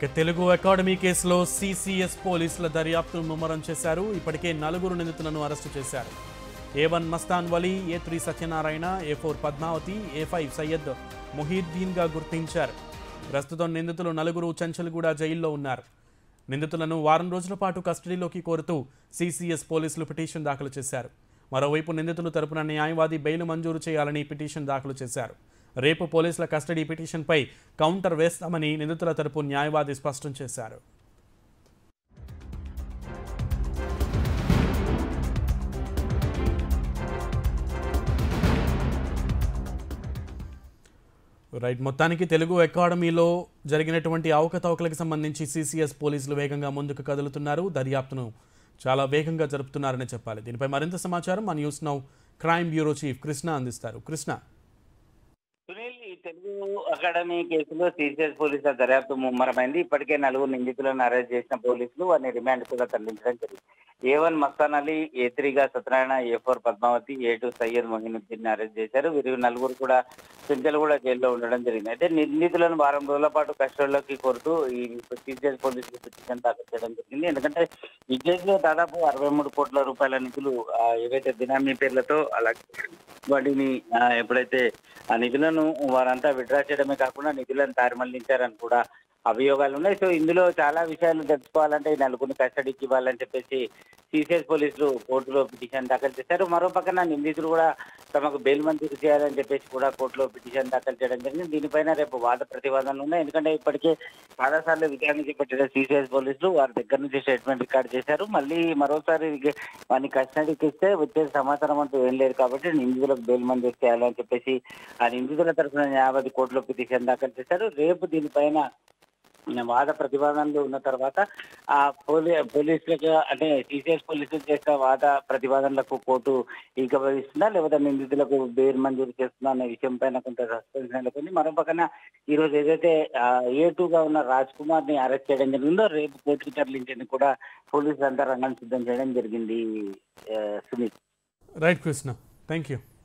Telugu academy కేసులో CCS పోలీసుల దర్యాప్తును ముమ్మరం చేశారు. ఇప్పటికే 4 నిందితులను అరెస్టు చేశారు. A1 Mastan Vali, A3 Satyanarayana, A4 Padmavati, A5 Syed మొహీద్దీన్గా గుర్తించారు. ప్రస్తుతం నిందితులు 4 చంచల్గూడ జైల్లో ఉన్నారు. నిందితులను వారం రోజుల పాటు కస్టడీలోకి కోరుతూ సిసిఎస్ పోలీసులు పిటిషన్ దాఖలు చేశారు. మరోవైపు నిందితులు తరపున న్యాయవాది బెయిల్ మంజూరు చేయాలని పిటిషన్ దాఖలు చేశారు. రేపు పోలీసుల కస్టడీ పిటిషన్పై కౌంటర్ వేస్తామని నిందితుల తరపు న్యాయవాది స్పష్టం చేశారు. మొత్తానికి తెలుగు అకాడమీలో జరిగినటువంటి అవకతవకలకు సంబంధించి సిసిఎస్ పోలీసులు వేగంగా ముందుకు కదులుతున్నారు. దర్యాప్తును చాలా వేగంగా జరుపుతున్నారని చెప్పాలి. దీనిపై మరింత సమాచారం మా news now crime bureau chief Krishna అందిస్తారు. కృష్ణ, సునీల్, ఈ తెలుగు అకాడమీ కేసులో సిసిఎస్ పోలీసుల దర్యాప్తు ముమ్మరమైంది. ఇప్పటికే 4 నిందితులను అరెస్ట్ చేసిన పోలీసులు వారిని రిమాండ్ కూడా తరలించడం జరిగింది. A1 మస్తాన్ అలీ, A3గా Satyanarayana, A4 Padmavathi, A2 Syed Mohiuddin arrest చేశారు. వీరు 4 కూడా చెంచల్గూడ జైల్లో ఉండడం జరిగింది. అయితే నిందితులను వారం రోజుల పాటు కస్టడీలోకి కోరుతూ ఈ సిసిఎస్ పోలీసులు పిటిషన్ దాఖలు చేయడం జరిగింది. ఎందుకంటే ఈ కేసులో దాదాపు 63 కోట్ల రూపాయల నిధులు ఏవైతే బినామీ పేర్లతో అలాగే వాటిని ఎప్పుడైతే ఆ నిధులను వారంతా విడ్రా చేయడమే కాకుండా నిధులను తారుమళ్లించారని కూడా అభియోగాలు ఉన్నాయి. సో ఇందులో చాలా విషయాలు తెలుసుకోవాలంటే ఈ 4 కస్టడీకి ఇవ్వాలని చెప్పేసి సిసిఎస్ పోలీసులు కోర్టులో పిటిషన్ దాఖలు చేశారు. మరో పక్కన నిందితులు కూడా తమకు బెయిల్ మంజూరు చేయాలని చెప్పేసి కూడా కోర్టులో పిటిషన్ దాఖలు చేయడం జరిగింది. దీనిపైన రేపు వాద ప్రతివాదనలు ఉన్నాయి. ఎందుకంటే ఇప్పటికే చాలాసార్లు విచారణ చేపట్టిన సిసిఎస్ పోలీసులు వారి దగ్గర నుంచి స్టేట్మెంట్ రికార్డ్ చేశారు. మళ్ళీ మరోసారి వారిని కస్టడీకి ఇస్తే వచ్చే సమాచారం అంటూ ఏం లేదు కాబట్టి నిందితులకు బెయిల్ మంజూరు చేయాలని చెప్పేసి ఆ నిందితుల తరఫున న్యాయవాది కోర్టులో పిటిషన్ దాఖలు చేశారు. రేపు దీనిపైన వాద ప్రతివాదనలు ఉన్న తర్వాత ఆ పోలీసులకు అంటే సిసిఎస్ పోలీసులు చేసిన వాద ప్రతివాదనలకు కోర్టు ఏకీభవిస్తుందా లేకపోతే నిందితులకు బెయిల్ మంజూరు చేస్తుందా అనే విషయం పైన కొంత సస్పెన్స్ నెలకొంది. మరో పక్కన ఈ రోజు ఏదైతే A2గా ఉన్న రాజ్ కుమార్ ని అరెస్ట్ చేయడం జరిగిందో రేపు కోర్టుకు తరలించేందుకు కూడా పోలీసులు అంతా రంగం సిద్ధం చేయడం జరిగింది. Sunil, right Krishna, thank you.